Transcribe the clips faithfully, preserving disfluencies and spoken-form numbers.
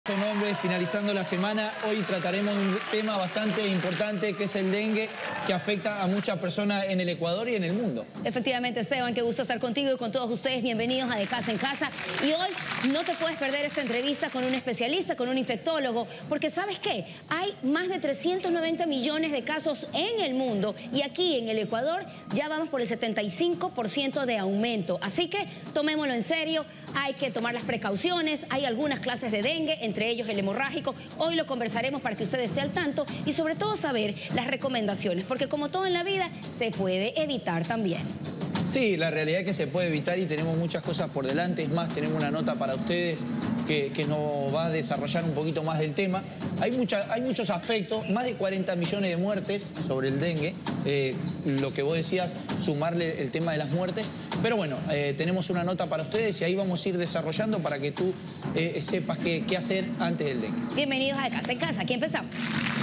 Su nombre, finalizando la semana, hoy trataremos un tema bastante importante que es el dengue, que afecta a muchas personas en el Ecuador y en el mundo. Efectivamente, Esteban, qué gusto estar contigo y con todos ustedes. Bienvenidos a De Casa en Casa. Y hoy no te puedes perder esta entrevista con un especialista, con un infectólogo, porque ¿sabes qué? Hay más de trescientos noventa millones de casos en el mundo y aquí en el Ecuador ya vamos por el setenta y cinco por ciento de aumento. Así que tomémoslo en serio, hay que tomar las precauciones, hay algunas clases de dengue, entre ellos el hemorrágico. Hoy lo conversaremos para que usted esté al tanto y sobre todo saber las recomendaciones, porque como todo en la vida, se puede evitar también. Sí, la realidad es que se puede evitar y tenemos muchas cosas por delante. Es más, tenemos una nota para ustedes que, que nos va a desarrollar un poquito más del tema. Hay, mucha, hay muchos aspectos, más de cuarenta millones de muertes sobre el dengue. Eh, lo que vos decías, sumarle el tema de las muertes. Pero bueno, eh, tenemos una nota para ustedes y ahí vamos a ir desarrollando para que tú eh, sepas qué, qué hacer antes del dengue. Bienvenidos a De Casa en Casa. Aquí empezamos.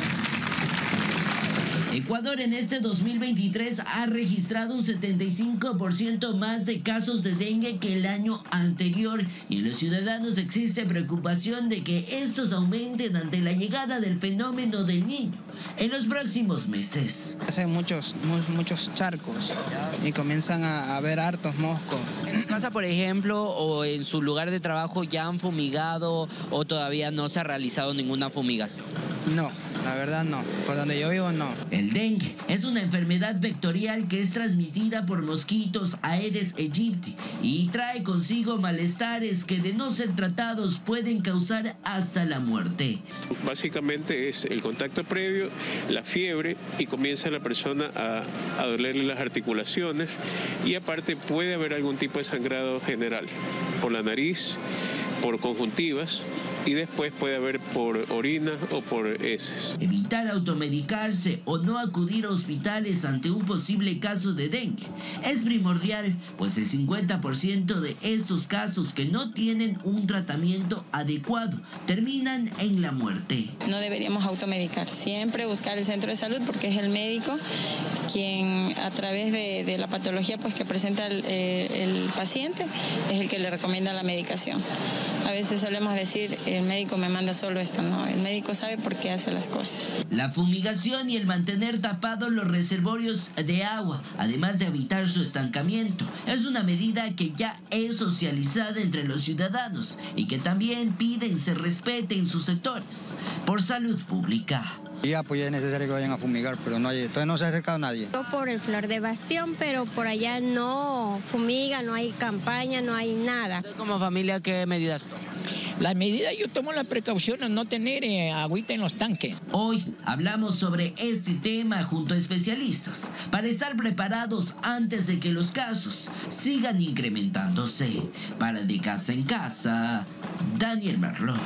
Ecuador en este dos mil veintitrés ha registrado un setenta y cinco por ciento más de casos de dengue que el año anterior y en los ciudadanos existe preocupación de que estos aumenten ante la llegada del fenómeno del Niño en los próximos meses. Hacen muchos, mu muchos charcos y comienzan a, a ver hartos moscos. ¿En su casa, por ejemplo, o en su lugar de trabajo ya han fumigado o todavía no se ha realizado ninguna fumigación? No, la verdad no. Por donde yo vivo, no. El dengue es una enfermedad vectorial que es transmitida por mosquitos Aedes aegypti y trae consigo malestares que de no ser tratados pueden causar hasta la muerte. Básicamente es el contacto previo, la fiebre y comienza la persona a, a dolerle las articulaciones y aparte puede haber algún tipo de sangrado general por la nariz, por conjuntivas. Y después puede haber por orina o por heces. Evitar automedicarse o no acudir a hospitales ante un posible caso de dengue es primordial, pues el cincuenta por ciento de estos casos que no tienen un tratamiento adecuado terminan en la muerte. No deberíamos automedicar, siempre buscar el centro de salud porque es el médico quien a través de, de la patología pues, que presenta el, eh, el paciente es el que le recomienda la medicación. A veces solemos decir, el médico me manda solo esto, no, el médico sabe por qué hace las cosas. La fumigación y el mantener tapados los reservorios de agua, además de evitar su estancamiento, es una medida que ya es socializada entre los ciudadanos y que también piden se respete en sus sectores por salud pública. Ya pues ya es necesario que vayan a fumigar, pero no hay, todavía no se ha acercado nadie. Yo por el Flor de Bastión, pero por allá no fumiga, no hay campaña, no hay nada. ¿Usted como familia qué medidas toma? Las medidas, yo tomo la precaución de no tener eh, agüita en los tanques. Hoy hablamos sobre este tema junto a especialistas para estar preparados antes de que los casos sigan incrementándose. Para De Casa en Casa, Daniel Merlo.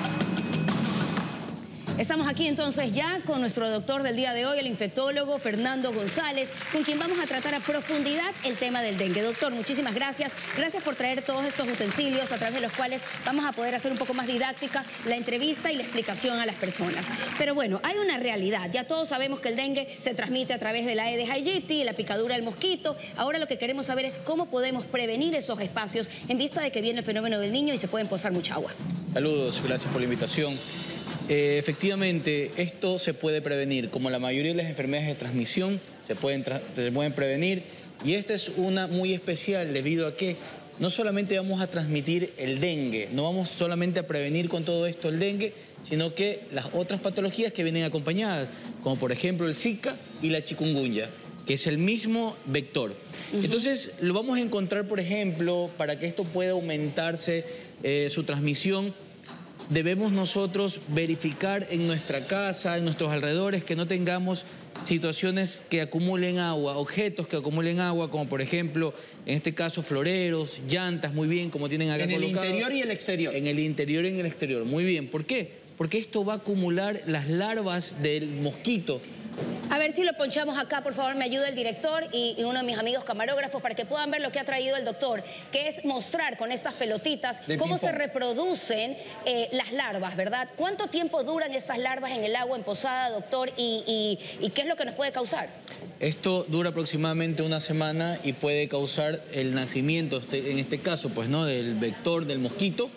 Estamos aquí entonces ya con nuestro doctor del día de hoy, el infectólogo Fernando González, con quien vamos a tratar a profundidad el tema del dengue. Doctor, muchísimas gracias. Gracias por traer todos estos utensilios a través de los cuales vamos a poder hacer un poco más didáctica la entrevista y la explicación a las personas. Pero bueno, hay una realidad. Ya todos sabemos que el dengue se transmite a través de la Aedes aegypti, la picadura del mosquito. Ahora lo que queremos saber es cómo podemos prevenir esos espacios en vista de que viene el fenómeno del Niño y se puede posar mucha agua. Saludos, gracias por la invitación. Eh, efectivamente, esto se puede prevenir. Como la mayoría de las enfermedades de transmisión, se pueden, se pueden prevenir. Y esta es una muy especial debido a que no solamente vamos a transmitir el dengue, no vamos solamente a prevenir con todo esto el dengue, sino que las otras patologías que vienen acompañadas, como por ejemplo el Zika y la chikungunya, que es el mismo vector. Uh-huh. Entonces, lo vamos a encontrar, por ejemplo, para que esto pueda aumentarse eh, su transmisión, debemos nosotros verificar en nuestra casa, en nuestros alrededores, que no tengamos situaciones que acumulen agua, objetos que acumulen agua, como por ejemplo, en este caso, floreros, llantas, muy bien, como tienen acá colocados. En el interior y el exterior. En el interior y en el exterior, muy bien. ¿Por qué? Porque esto va a acumular las larvas del mosquito. A ver si lo ponchamos acá, por favor, me ayuda el director y, y uno de mis amigos camarógrafos para que puedan ver lo que ha traído el doctor, que es mostrar con estas pelotitas de cómo se reproducen eh, las larvas, ¿verdad? ¿Cuánto tiempo duran estas larvas en el agua en posada, doctor? Y, y, ¿Y qué es lo que nos puede causar? Esto dura aproximadamente una semana y puede causar el nacimiento, en este caso, pues, ¿no?, del vector del mosquito.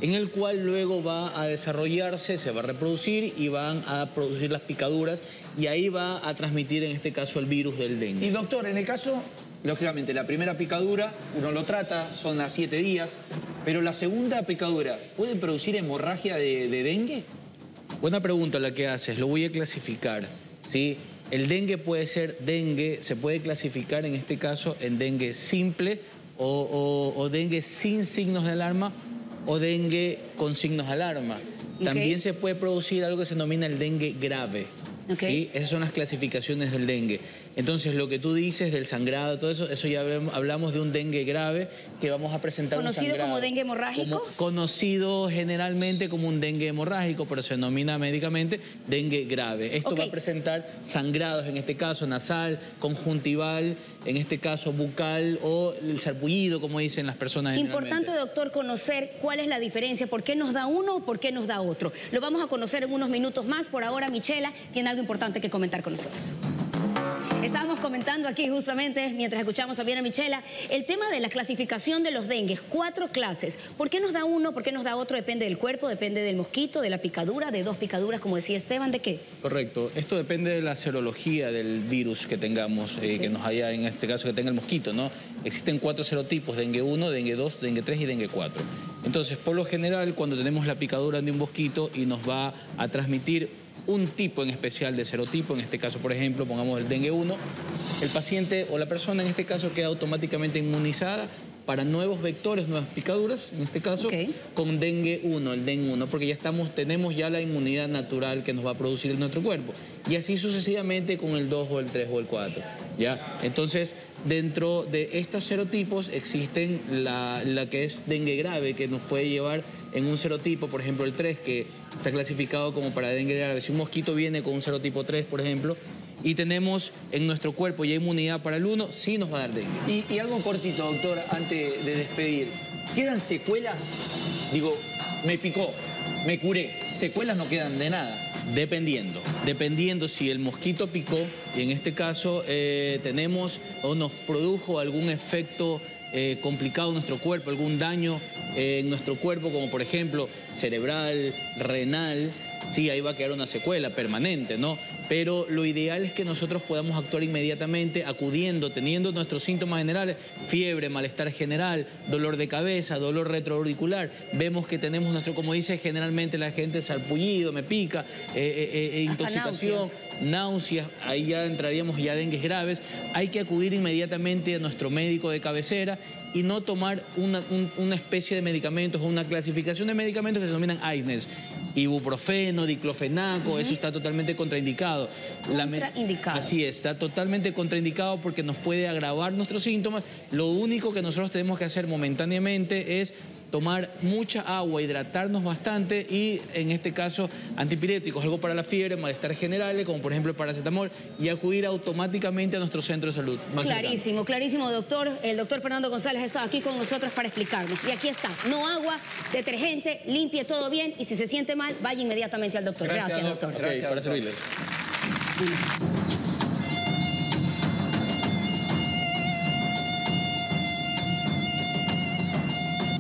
en el cual luego va a desarrollarse, se va a reproducir y van a producir las picaduras y ahí va a transmitir en este caso el virus del dengue. Y doctor, en el caso, lógicamente, la primera picadura uno lo trata, son a siete días, pero la segunda picadura, ¿puede producir hemorragia de, de dengue? Buena pregunta la que haces, lo voy a clasificar, ¿sí? El dengue puede ser dengue, se puede clasificar en este caso en dengue simple o, o, o dengue sin signos de alarma o dengue con signos de alarma. Okay. También se puede producir algo que se denomina el dengue grave. Okay. ¿Sí? Esas son las clasificaciones del dengue. Entonces, lo que tú dices del sangrado, todo eso, eso ya hablamos de un dengue grave que vamos a presentar. ¿Conocido un sangrado, como dengue hemorrágico? Como, conocido generalmente como un dengue hemorrágico, pero se denomina médicamente dengue grave. Esto okay. va a presentar sangrados, en este caso nasal, conjuntival, en este caso bucal o el sarpullido, como dicen las personas generalmente. Importante, doctor, conocer cuál es la diferencia, por qué nos da uno o por qué nos da otro. Lo vamos a conocer en unos minutos más. Por ahora, Michela tiene algo importante que comentar con nosotros. Estábamos comentando aquí justamente, mientras escuchamos a bien a Michela, el tema de la clasificación de los dengues. Cuatro clases. ¿Por qué nos da uno? ¿Por qué nos da otro? Depende del cuerpo, depende del mosquito, de la picadura, de dos picaduras, como decía Esteban, ¿de qué? Correcto. Esto depende de la serología del virus que tengamos, eh, que nos haya, en este caso, que tenga el mosquito, ¿no? Existen cuatro serotipos, dengue uno, dengue dos, dengue tres y dengue cuatro. Entonces, por lo general, cuando tenemos la picadura de un mosquito y nos va a transmitir un tipo en especial de serotipo, en este caso, por ejemplo, pongamos el dengue uno, el paciente o la persona en este caso queda automáticamente inmunizada para nuevos vectores, nuevas picaduras, en este caso, okay. con dengue uno, el dengue uno, porque ya estamos, tenemos ya la inmunidad natural que nos va a producir en nuestro cuerpo. Y así sucesivamente con el dos o el tres o el cuatro, ¿ya? Entonces, dentro de estos serotipos existen la, la que es dengue grave, que nos puede llevar en un serotipo, por ejemplo, el tres, que está clasificado como para dengue grave. Si un mosquito viene con un serotipo tres, por ejemplo, y tenemos en nuestro cuerpo ya inmunidad para el uno, sí nos va a dar dengue. Y, y algo cortito, doctor, antes de despedir. ¿Quedan secuelas? Digo, me picó, me curé. ¿Secuelas no quedan de nada? Dependiendo, dependiendo si el mosquito picó y en este caso eh, tenemos o nos produjo algún efecto eh, complicado en nuestro cuerpo, algún daño eh, en nuestro cuerpo, como por ejemplo cerebral, renal, sí, ahí va a quedar una secuela permanente, ¿no? Pero lo ideal es que nosotros podamos actuar inmediatamente acudiendo, teniendo nuestros síntomas generales, fiebre, malestar general, dolor de cabeza, dolor retroauricular. Vemos que tenemos nuestro, como dice generalmente la gente, sarpullido, me pica, eh, eh, eh, intoxicación, náuseas. náuseas, ahí ya entraríamos ya dengues graves. Hay que acudir inmediatamente a nuestro médico de cabecera y no tomar una, un, una especie de medicamentos o una clasificación de medicamentos que se denominan A I S N E S. Ibuprofeno, diclofenaco, uh-huh. eso está totalmente contraindicado. Contraindicado. La, así es, está totalmente contraindicado porque nos puede agravar nuestros síntomas. Lo único que nosotros tenemos que hacer momentáneamente es tomar mucha agua, hidratarnos bastante y, en este caso, antipiréticos, algo para la fiebre, malestar generales, como por ejemplo el paracetamol, y acudir automáticamente a nuestro centro de salud. Clarísimo, cercano. clarísimo, doctor. El doctor Fernando González está aquí con nosotros para explicarnos. Y aquí está, no agua, detergente, limpie todo bien y si se siente mal, vaya inmediatamente al doctor. Gracias, Gracias doctor. Okay, Gracias, para doctor. servirles.